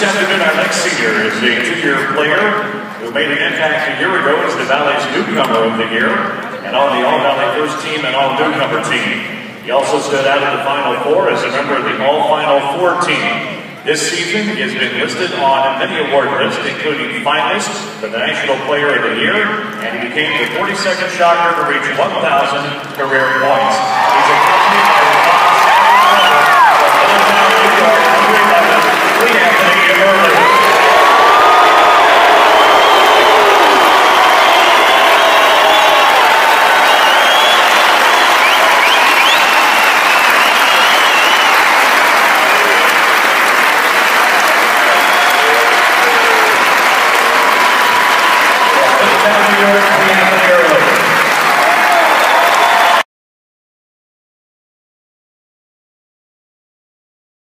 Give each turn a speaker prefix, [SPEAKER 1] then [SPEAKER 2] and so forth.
[SPEAKER 1] afternoon, our next senior is a two-year player who made an impact a year ago as the Valley's Newcomer of the Year and on the All-Valley First Team and All-Newcomer Team. He also stood out in the Final Four as a member of the All-Final Four Team. This season, he has been listed on many award lists, including finalist for the National Player of the Year, and he became the 42nd shot to reach 1,000 career points.